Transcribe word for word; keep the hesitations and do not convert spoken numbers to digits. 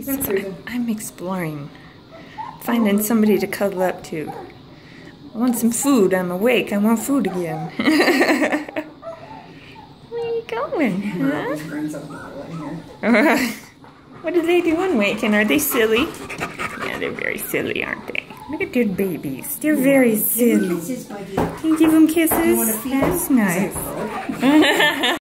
It's, I'm exploring, finding somebody to cuddle up to. I want some food. I'm awake. I want food again. Where are you going, huh? What are they doing waking? Are they silly? Yeah, they're very silly, aren't they? Look at their babies. They're very silly. Can you give them kisses? That's nice.